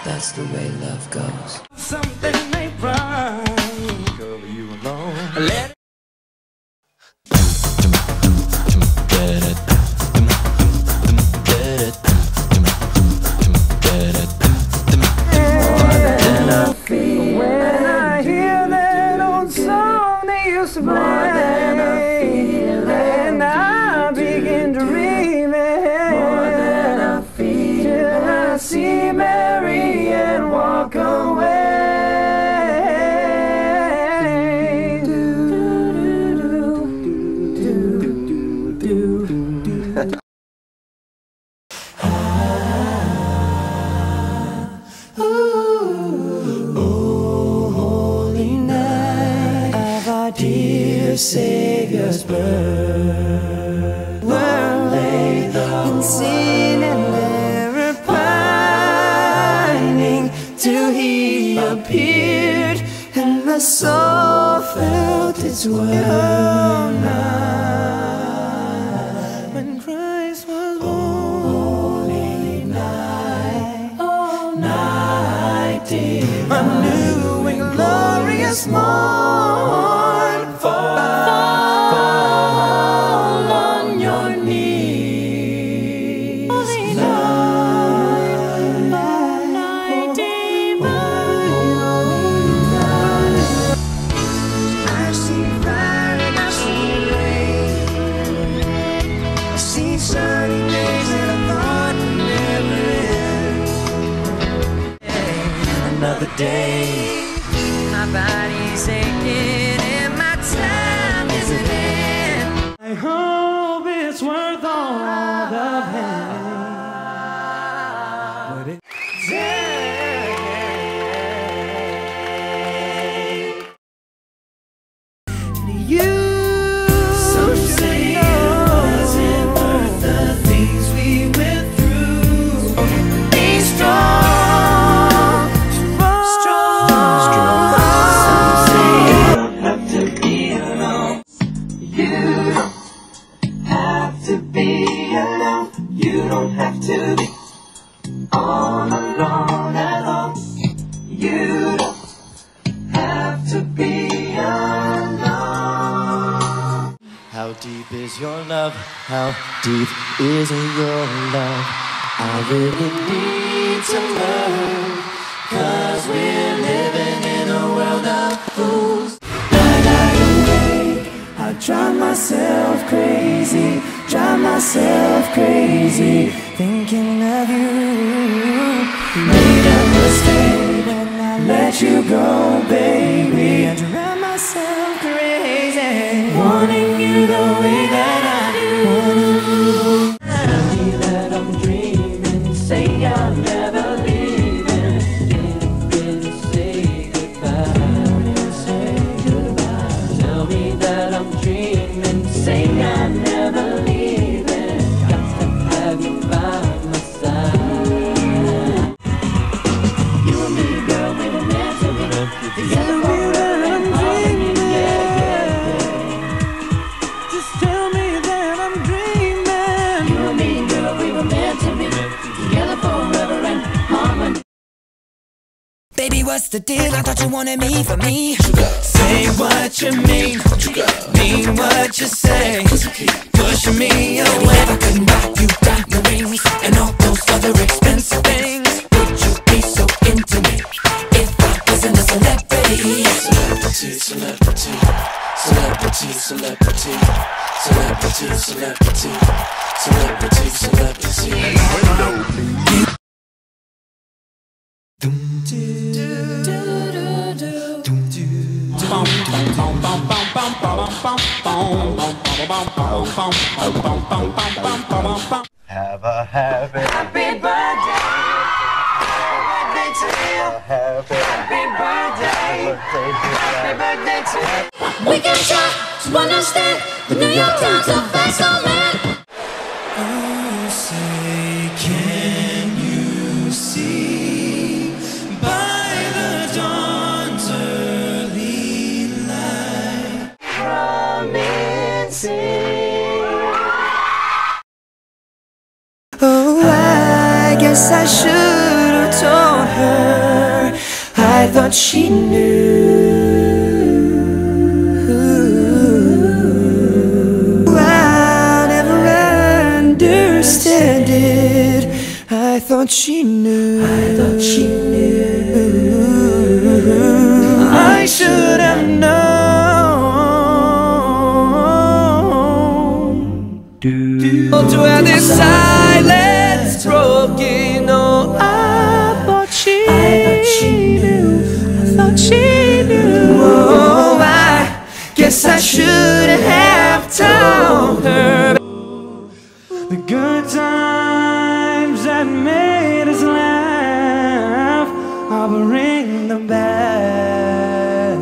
That's the way love goes. Something ain't right. Girl, you alone. Let when I hear that old song they used to play, and I begin dreaming, till I see Mary and walk away. Dear Savior's birth, world lay in sin and error pining, till He appeared and the soul felt its world night. When Christ was born, holy night, oh night dear, a new and glorious morn. Fall on your knees. Holy night divine. I see fire and I see rain. I see sunny days that I thought would never end. Another day, my body's aching and my time isn't in. I hope it's worth all the pain, but it you so say it wasn't worth the things we went through. Be strong, strong. Some say you don't have to be alone. You don't have to be alone. You don't have to be all alone at home. You don't have to be alone. How deep is your love? How deep is your love? I really need to learn, 'cause we're living in a world of fools. Night awake, I drive myself crazy, thinking of you. Made a mistake when I let you go, baby. I drive myself crazy, wanting you the way that I do. Tell me that I'm dreaming, say I'm never leaving. Didn't say goodbye. Tell me that I'm dreaming, say I'm never leaving. Got to have you by my side. You and me, girl, we were meant to be together forever and harmony. Yeah. Just tell me that I'm dreaming. You and me, girl, we were meant to be together forever and harmony. Baby, what's the deal? I thought you wanted me for me. Say what you mean what you say. Pushing me away. If I couldn't buy you diamond rings and all those other expensive things, would you be so into me if I wasn't a celebrity? Celebrity, celebrity, celebrity, celebrity, celebrity, celebrity, celebrity, celebrity. Have a happy birthday. Happy birthday to you. Happy birthday. Happy birthday to you. We can try to understand the New York Times of Fast on Man. Oh, say, can you see by the dawn's early light from Nsync? Oh, I guess I should have told her thought she knew. I'll never understand it. I thought she knew. I thought she knew. I should have known. To have this silence broken. Oh, I thought she knew. I thought she knew. Oh, I guess I should have told her. The good times that made us laugh, I'll bring them back.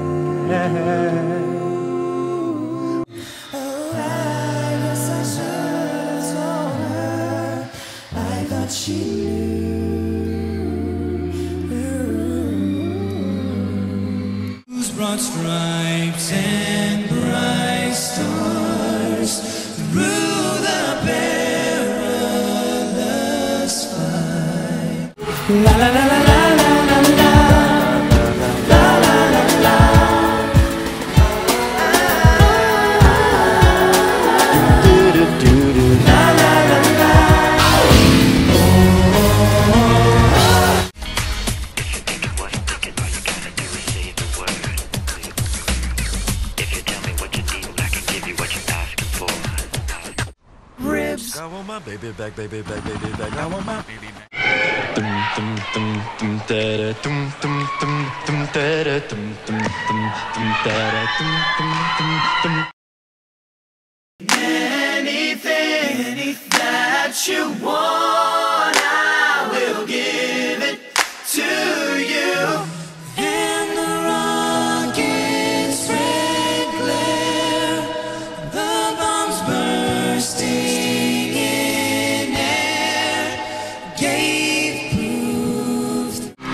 Oh, I guess I should have told her. I thought she knew. Who's brought stripes and bright stars through the perilous fight. La la la la la la la la. La la la la. Do do do do. La la la la. Ribs. I want my baby back, baby back, baby back. I want my baby back. Anything that you want, I will give it to you. And the rocket's red glare, the bombs bursting in air, gave proof.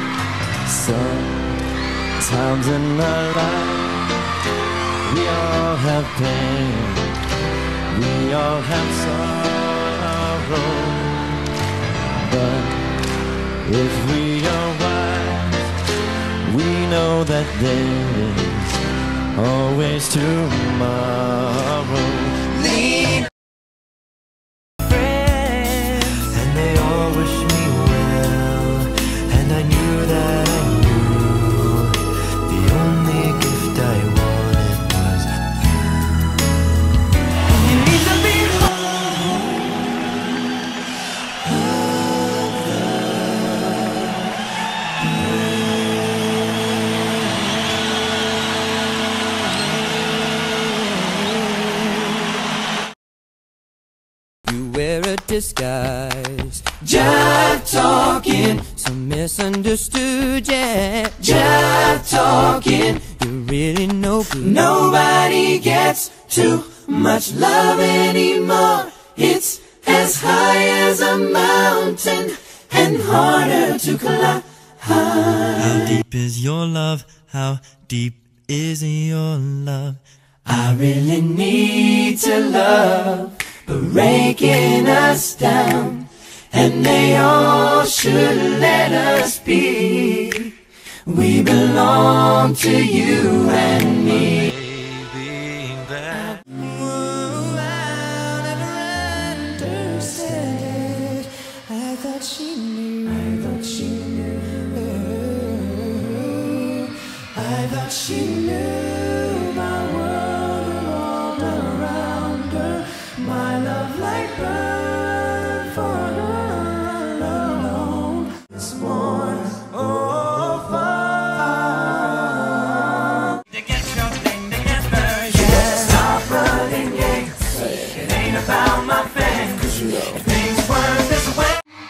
Sometimes in our life, we all have pain, we all have sorrow. But if we are wise, we know that there's always tomorrow. Lean friends, and they all wish me well, and I knew that I knew the only gift I wanted was you. You need to be You wear a disguise, jive talking, so misunderstood, yeah. jive talking. You're really no good. Nobody gets too much love anymore. It's as high as a mountain and harder to climb. How deep is your love? How deep is your love? I really need to love, breaking us down, and they all should let us be. We belong to you and me. Baby, that Ooh, I'll never understand it. I thought she knew. I thought she knew. I thought she knew my world revolved around her. My love like burned for her alone. This morning, oh, far. To get your thing together, yeah. Stop running games. It ain't about my fame. If things weren't this way.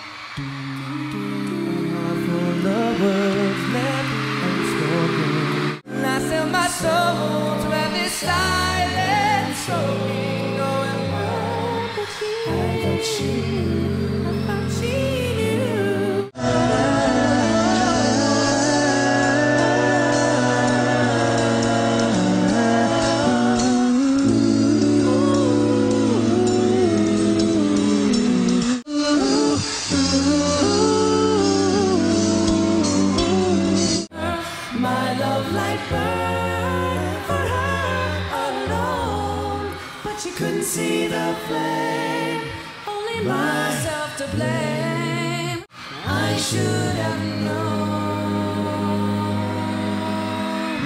I sell my soul to have this silence showing going on. But she knew. I thought she knew. see the flame. Only myself to blame. I should have known.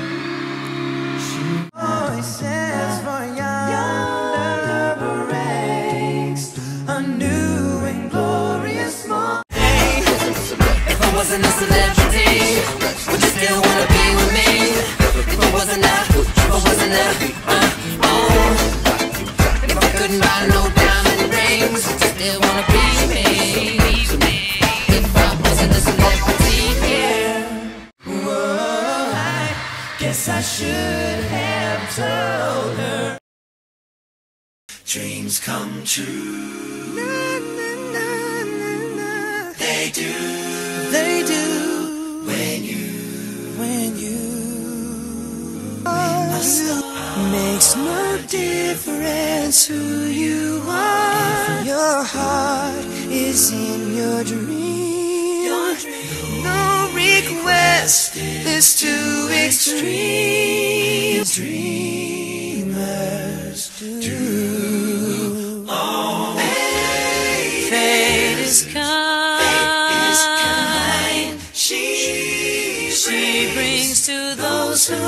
Voices for yonder breaks a new and glorious morning. If I wasn't a celebrity, would you still wanna be with me? If I wasn't a, if I couldn't buy no diamond rings, would you still wanna be me? If I wasn't a celebrity, yeah. Whoa, I guess I should have told her. Dreams come true. They do. They do. When you are so. Makes no difference who you are. Your heart is in your dream. No request is too extreme. Dreamers do. Oh, fate is kind. She brings to those who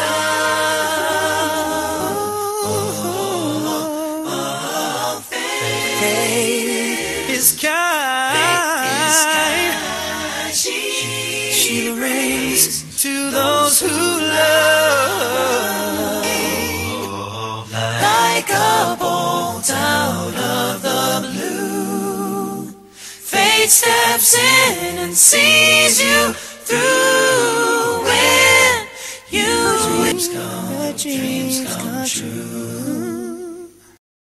love. Fate is kind. She brings to those who love. Like a bolt out of the blue, fate steps in and sees you through. When your dreams come true.